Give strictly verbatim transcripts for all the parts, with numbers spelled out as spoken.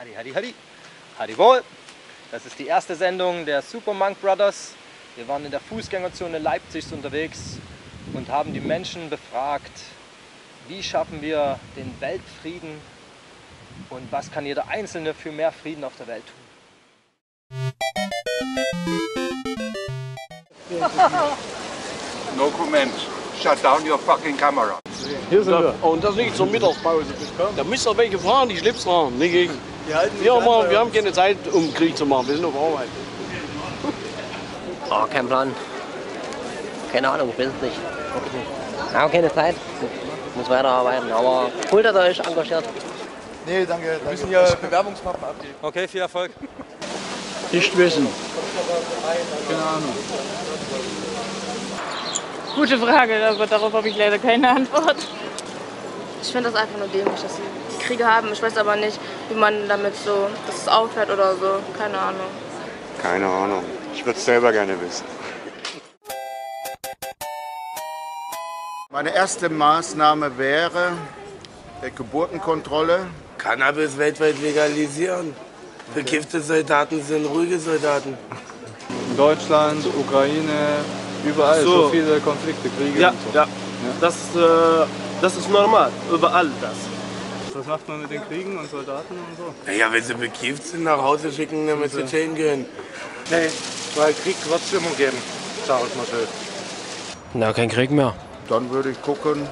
Hadi, hadi, hadi. Hadi wohl. Das ist die erste Sendung der Super Monk Brothers. Wir waren in der Fußgängerzone Leipzigs unterwegs und haben die Menschen befragt, wie schaffen wir den Weltfrieden und was kann jeder Einzelne für mehr Frieden auf der Welt tun. No comment. Shut down your fucking camera. Hier sind wir. Und das nicht zur Mittagspause. Da müsst ihr welche fahren, die Schlips fahren, nicht ich. Wir, mal, wir haben keine Zeit, um Krieg zu machen. Wir sind auf Arbeit. Oh, kein Plan. Keine Ahnung, ich weiß es nicht. Ich habe keine Zeit. Ich muss weiterarbeiten. Aber cool, dass ihr euch engagiert. Nee, danke. danke. Wir müssen hier Bewerbungspappen abgeben. Okay, viel Erfolg. Nicht wissen. Keine Ahnung. Gute Frage, aber darauf habe ich leider keine Antwort. Ich finde das einfach nur dämlich, dass sie Kriege haben. Ich weiß aber nicht, wie man damit so, dass es aufhört oder so. Keine Ahnung. Keine Ahnung. Ich würde es selber gerne wissen. Meine erste Maßnahme wäre äh, Geburtenkontrolle. Cannabis weltweit legalisieren. Bekiffte Soldaten sind ruhige Soldaten. In Deutschland, Ukraine, überall so, so viele Konflikte, Kriege Ja, und so. ja. Das, äh, das ist normal, überall das. Was macht man mit den Kriegen und Soldaten und so? Ja, wenn sie bekifft sind, nach Hause schicken, damit sie chillen können. Nee, weil Krieg wird es immer geben, sag ich mal so. Na, kein Krieg mehr. Dann würde ich gucken,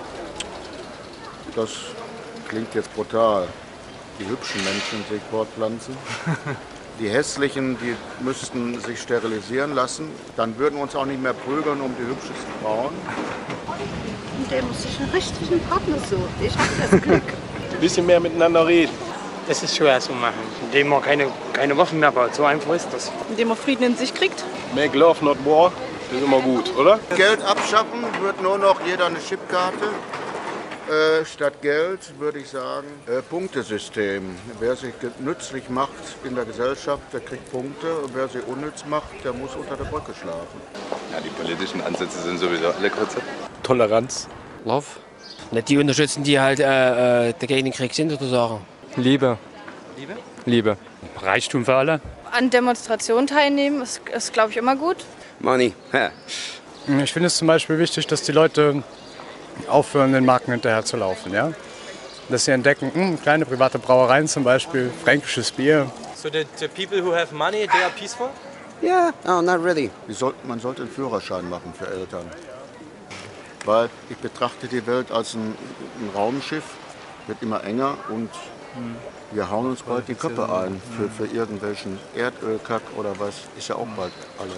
das klingt jetzt brutal, die hübschen Menschen sich fortpflanzen. Die hässlichen, die müssten sich sterilisieren lassen. Dann würden wir uns auch nicht mehr prügeln um die hübschesten Frauen. Und der muss sich einen richtigen Partner suchen. Ich habe das Glück. Ein bisschen mehr miteinander reden. Das ist schwer zu machen, indem man keine, keine Waffen mehr baut. So einfach ist das. Indem man Frieden in sich kriegt. Make love, not war. Das ist immer gut, oder? Geld abschaffen, wird nur noch jeder eine Chipkarte. Äh, statt Geld würde ich sagen, äh, Punktesystem. Wer sich nützlich macht in der Gesellschaft, der kriegt Punkte. Und wer sich unnütz macht, der muss unter der Brücke schlafen. Ja, die politischen Ansätze sind sowieso alle kurze. Toleranz. Love. Nicht die unterstützen, die halt äh, äh, dagegen den Krieg sind, sozusagen. Liebe. Liebe? Liebe. Reichtum für alle. An Demonstrationen teilnehmen ist, ist glaube ich, immer gut. Money. Ja. Ich finde es zum Beispiel wichtig, dass die Leute aufhören, den Marken hinterher zu laufen. Ja? Dass sie entdecken, mh, kleine private Brauereien zum Beispiel, fränkisches Bier. So the, the people who have money, they are peaceful? Yeah, oh, not really. Soll, man sollte einen Führerschein machen für Eltern. Weil ich betrachte die Welt als ein, ein Raumschiff, wird immer enger und wir hauen uns bald die Köpfe ein für, für irgendwelchen Erdölkack oder was, ist ja auch bald alle.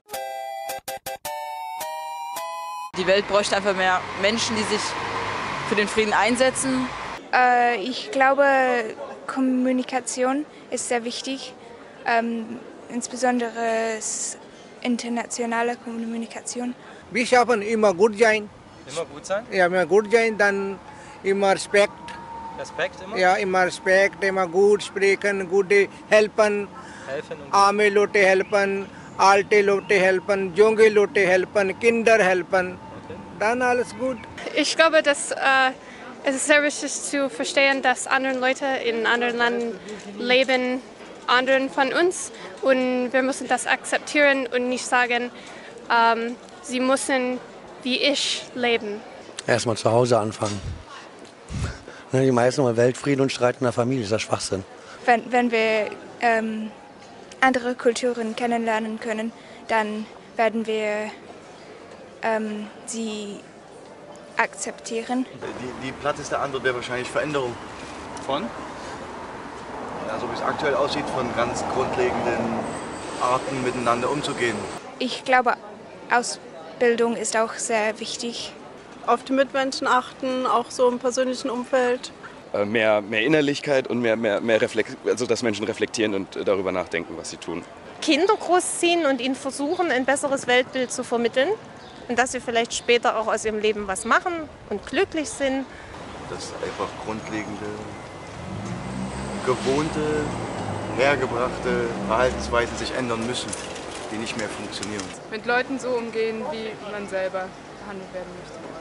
Die Welt bräuchte einfach mehr Menschen, die sich für den Frieden einsetzen. Äh, ich glaube, Kommunikation ist sehr wichtig, ähm, insbesondere internationale Kommunikation. Wir schaffen immer gut sein. Immer gut sein? Ja, immer gut sein, dann immer Respekt. Respekt immer? Ja, immer Respekt, immer gut sprechen, gut helfen, helfen und arme Leute helfen, alte Leute helfen, junge Leute helfen, Kinder helfen. Okay. Dann alles gut. Ich glaube, dass äh, es ist sehr wichtig zu verstehen, dass andere Leute in anderen Ländern leben, anderen von uns. Und wir müssen das akzeptieren und nicht sagen, ähm, sie müssen wie ich leben. Erstmal zu Hause anfangen. Die meisten wollen Weltfrieden und Streit in der Familie, das ist ja Schwachsinn. Wenn, wenn wir ähm, andere Kulturen kennenlernen können, dann werden wir ähm, sie akzeptieren. Die, die platteste Antwort wäre wahrscheinlich Veränderung. Von? Ja, so wie es aktuell aussieht, von ganz grundlegenden Arten miteinander umzugehen. Ich glaube, Ausbildung ist auch sehr wichtig. Auf die Mitmenschen achten, auch so im persönlichen Umfeld. Äh, mehr, mehr Innerlichkeit und mehr, mehr, mehr Reflex also dass Menschen reflektieren und äh, darüber nachdenken, was sie tun. Kinder großziehen und ihnen versuchen, ein besseres Weltbild zu vermitteln. Und dass sie vielleicht später auch aus ihrem Leben was machen und glücklich sind. Dass einfach grundlegende, gewohnte, hergebrachte Verhaltensweisen sich ändern müssen, die nicht mehr funktionieren. Mit Leuten so umgehen, wie man selber behandelt werden möchte.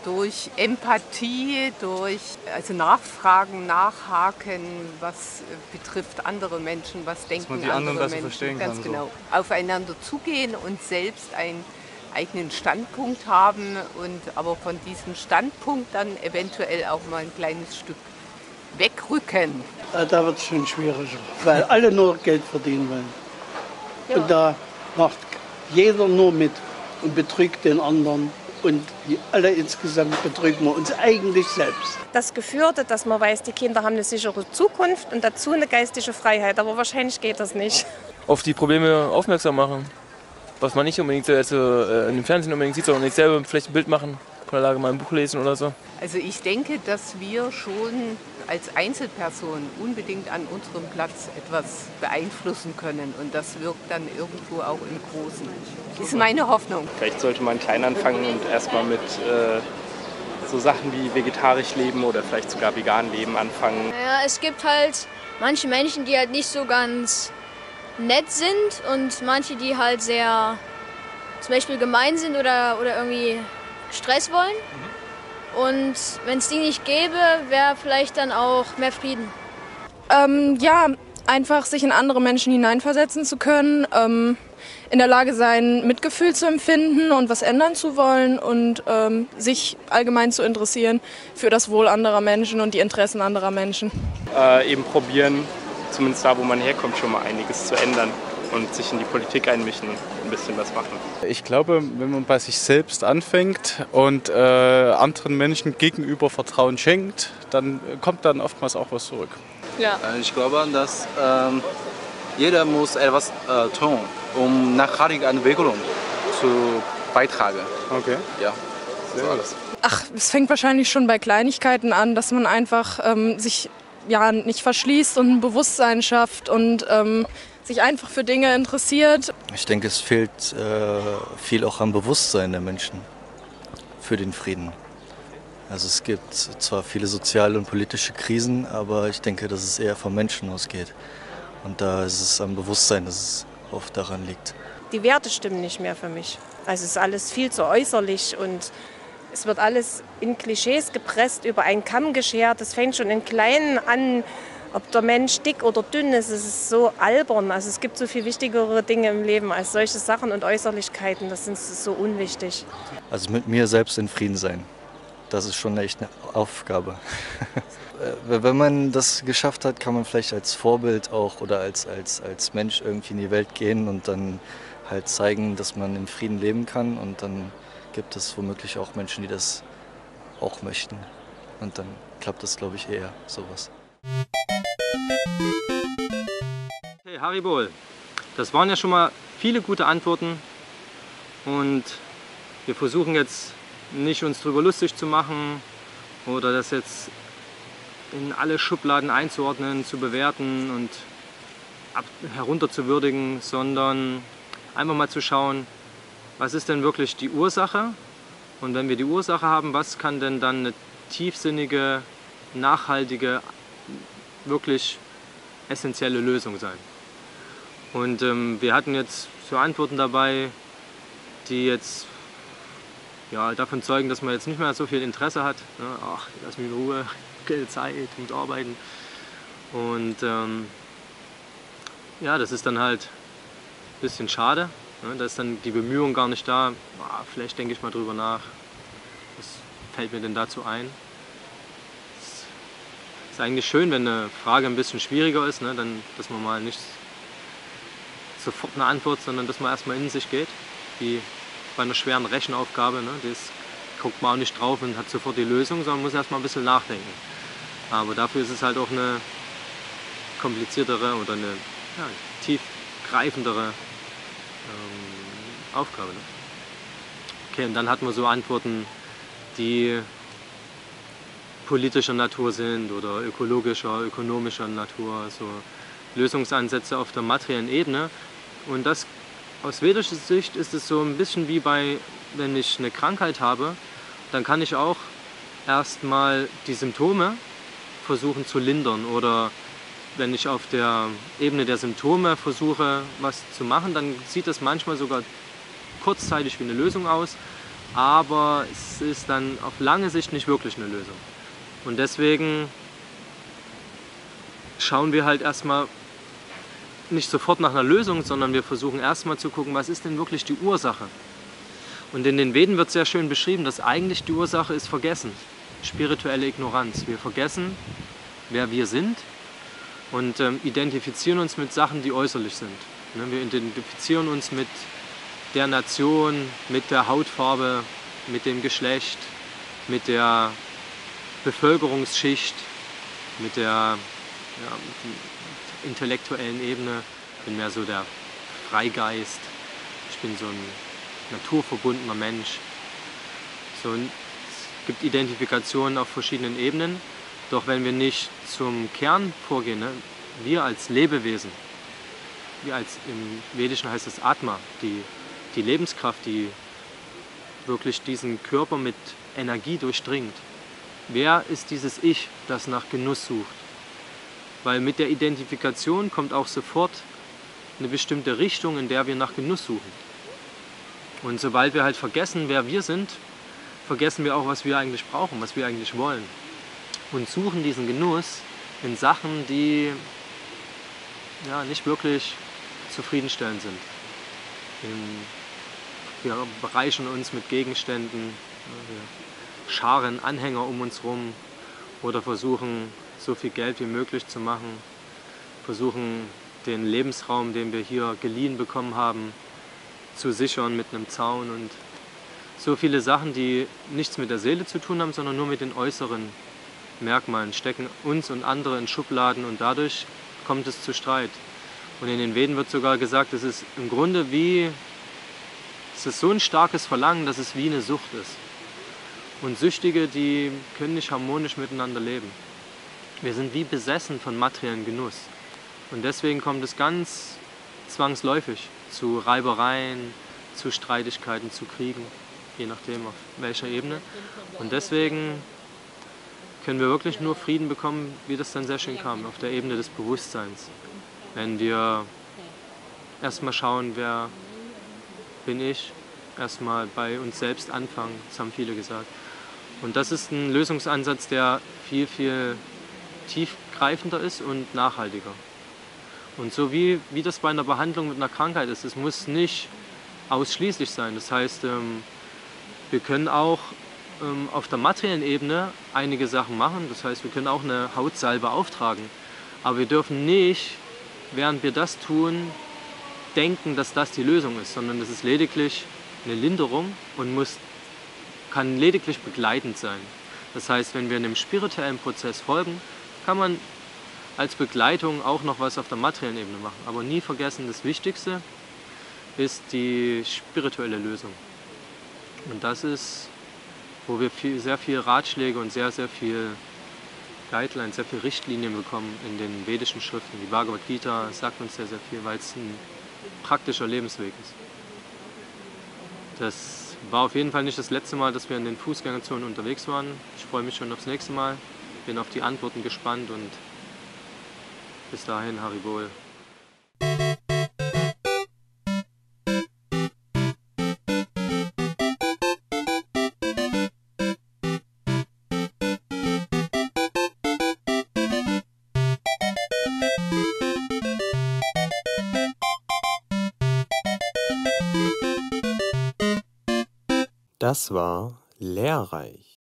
durch Empathie, durch also Nachfragen, Nachhaken, was betrifft andere Menschen, was denken die anderen andere besser Menschen. verstehen Ganz kann, genau. so. Aufeinander zugehen und selbst einen eigenen Standpunkt haben und aber von diesem Standpunkt dann eventuell auch mal ein kleines Stück wegrücken. Da wird es schon schwieriger, weil alle nur Geld verdienen wollen. Ja. Und da macht jeder nur mit und betrügt den anderen. Und die alle insgesamt betrügen wir uns eigentlich selbst. Das Geführte, dass man weiß, die Kinder haben eine sichere Zukunft und dazu eine geistige Freiheit. Aber wahrscheinlich geht das nicht. Auf die Probleme aufmerksam machen. Was man nicht unbedingt also, äh, im Fernsehen unbedingt sieht, sondern nicht selber vielleicht ein Bild machen, von der Lage mal ein Buch lesen oder so. Also ich denke, dass wir schon als Einzelperson unbedingt an unserem Platz etwas beeinflussen können. Und das wirkt dann irgendwo auch im Großen. Das ist meine Hoffnung. Vielleicht sollte man klein anfangen und erstmal mit äh, so Sachen wie vegetarisch leben oder vielleicht sogar vegan leben anfangen. Ja, es gibt halt manche Menschen, die halt nicht so ganz nett sind und manche, die halt sehr zum Beispiel gemein sind oder, oder irgendwie Stress wollen. Und wenn es die nicht gäbe, wäre vielleicht dann auch mehr Frieden. Ähm, ja, einfach sich in andere Menschen hineinversetzen zu können, ähm, in der Lage sein, Mitgefühl zu empfinden und was ändern zu wollen und ähm, sich allgemein zu interessieren für das Wohl anderer Menschen und die Interessen anderer Menschen. Äh, eben probieren, zumindest da, wo man herkommt, schon mal einiges zu ändern und sich in die Politik einmischen und ein bisschen was machen. Ich glaube, wenn man bei sich selbst anfängt und äh, anderen Menschen gegenüber Vertrauen schenkt, dann kommt dann oftmals auch was zurück. Ja. Ich glaube, dass ähm, jeder muss etwas äh, tun, um nachhaltige Entwicklung zu beitragen. Okay. Ja, so alles. Ach, es fängt wahrscheinlich schon bei Kleinigkeiten an, dass man einfach ähm, sich ja, nicht verschließt und ein Bewusstsein schafft und ähm, sich einfach für Dinge interessiert. Ich denke, es fehlt äh, viel auch am Bewusstsein der Menschen für den Frieden. Also es gibt zwar viele soziale und politische Krisen, aber ich denke, dass es eher vom Menschen ausgeht. Und da ist es am Bewusstsein, dass es oft daran liegt. Die Werte stimmen nicht mehr für mich. Also es ist alles viel zu äußerlich und es wird alles in Klischees gepresst, über einen Kamm geschert. Das fängt schon in Kleinen an, ob der Mensch dick oder dünn ist. Es ist so albern. Also es gibt so viel wichtigere Dinge im Leben als solche Sachen und Äußerlichkeiten. Das ist so unwichtig. Also mit mir selbst in Frieden sein, das ist schon echt eine Aufgabe. Wenn man das geschafft hat, kann man vielleicht als Vorbild auch oder als, als, als Mensch irgendwie in die Welt gehen und dann halt zeigen, dass man im Frieden leben kann. Und dann gibt es womöglich auch Menschen, die das auch möchten. Und dann klappt das, glaube ich, eher sowas. Hey Haribol, das waren ja schon mal viele gute Antworten und wir versuchen jetzt nicht uns drüber lustig zu machen oder das jetzt in alle Schubladen einzuordnen, zu bewerten und ab, herunterzuwürdigen, sondern einfach mal zu schauen, was ist denn wirklich die Ursache und wenn wir die Ursache haben, was kann denn dann eine tiefsinnige, nachhaltige, wirklich essentielle Lösung sein. Und ähm, wir hatten jetzt so Antworten dabei, die jetzt ja, davon zeugen, dass man jetzt nicht mehr so viel Interesse hat. Ne? Ach, lass mich in Ruhe, keine Zeit, ich muss arbeiten. Und ähm, ja, das ist dann halt ein bisschen schade. Ne? Da ist dann die Bemühung gar nicht da. Ah, vielleicht denke ich mal drüber nach. Was fällt mir denn dazu ein? Es ist eigentlich schön, wenn eine Frage ein bisschen schwieriger ist, ne? Dann, dass man mal nicht sofort eine Antwort, sondern dass man erstmal in sich geht. Wie bei einer schweren Rechenaufgabe. Ne? Das guckt man auch nicht drauf und hat sofort die Lösung, sondern muss erstmal ein bisschen nachdenken. Aber dafür ist es halt auch eine kompliziertere oder eine ja, tiefgreifendere ähm, Aufgabe. Ne? Okay, und dann hat man so Antworten, die politischer Natur sind oder ökologischer, ökonomischer Natur, so Lösungsansätze auf der materiellen Ebene. Und das aus vedischer Sicht ist es so ein bisschen wie bei, wenn ich eine Krankheit habe, dann kann ich auch erstmal die Symptome versuchen zu lindern. Oder wenn ich auf der Ebene der Symptome versuche, was zu machen, dann sieht das manchmal sogar kurzzeitig wie eine Lösung aus. aber es ist dann auf lange Sicht nicht wirklich eine Lösung. Und deswegen schauen wir halt erstmal nicht sofort nach einer Lösung, sondern wir versuchen erstmal zu gucken, was ist denn wirklich die Ursache. Und in den Veden wird sehr schön beschrieben, dass eigentlich die Ursache ist Vergessen, spirituelle Ignoranz. Wir vergessen, wer wir sind und ähm, identifizieren uns mit Sachen, die äußerlich sind. Ne, wir identifizieren uns mit der Nation, mit der Hautfarbe, mit dem Geschlecht, mit der Bevölkerungsschicht, mit der, ja, mit der intellektuellen Ebene. Ich bin mehr so der Freigeist, ich bin so ein naturverbundener Mensch. So, es gibt Identifikationen auf verschiedenen Ebenen, doch wenn wir nicht zum Kern vorgehen, ne, wir als Lebewesen, wir als, im Vedischen heißt es Atma, die, die Lebenskraft, die wirklich diesen Körper mit Energie durchdringt. Wer ist dieses Ich, das nach Genuss sucht? Weil mit der Identifikation kommt auch sofort eine bestimmte Richtung, in der wir nach Genuss suchen. Und sobald wir halt vergessen, wer wir sind, vergessen wir auch, was wir eigentlich brauchen, was wir eigentlich wollen. Und suchen diesen Genuss in Sachen, die ja, nicht wirklich zufriedenstellend sind. Wir bereichern uns mit Gegenständen, wir scharen Anhänger um uns herum oder versuchen, so viel Geld wie möglich zu machen, versuchen, den Lebensraum, den wir hier geliehen bekommen haben, zu sichern mit einem Zaun und so viele Sachen, die nichts mit der Seele zu tun haben, sondern nur mit den äußeren Merkmalen, stecken uns und andere in Schubladen und dadurch kommt es zu Streit. Und in den Veden wird sogar gesagt, es ist im Grunde wie, es ist so ein starkes Verlangen, dass es wie eine Sucht ist. Und Süchtige, die können nicht harmonisch miteinander leben. Wir sind wie besessen von materiellen Genuss. Und deswegen kommt es ganz zwangsläufig zu Reibereien, zu Streitigkeiten, zu Kriegen, je nachdem auf welcher Ebene. Und deswegen können wir wirklich nur Frieden bekommen, wie das dann sehr schön kam, auf der Ebene des Bewusstseins. Wenn wir erstmal schauen, wer bin ich, erstmal bei uns selbst anfangen, das haben viele gesagt. Und das ist ein Lösungsansatz, der viel, viel tiefgreifender ist und nachhaltiger. Und so wie, wie das bei einer Behandlung mit einer Krankheit ist, es muss nicht ausschließlich sein. Das heißt, ähm, wir können auch ähm, auf der materiellen Ebene einige Sachen machen. Das heißt, wir können auch eine Hautsalbe auftragen. Aber wir dürfen nicht, während wir das tun, denken, dass das die Lösung ist, sondern es ist lediglich eine Linderung und muss, kann lediglich begleitend sein. Das heißt, wenn wir einem spirituellen Prozess folgen, kann man als Begleitung auch noch was auf der materiellen Ebene machen. Aber nie vergessen, das Wichtigste ist die spirituelle Lösung. Und das ist, wo wir viel, sehr viel Ratschläge und sehr, sehr viel Guidelines, sehr viel Richtlinien bekommen in den vedischen Schriften. Die Bhagavad Gita sagt uns sehr, sehr viel, weil es ein praktischer Lebensweg ist. Das war auf jeden Fall nicht das letzte Mal, dass wir in den Fußgängerzonen unterwegs waren. Ich freue mich schon aufs nächste Mal, bin auf die Antworten gespannt und bis dahin, Haribol. Das war lehrreich.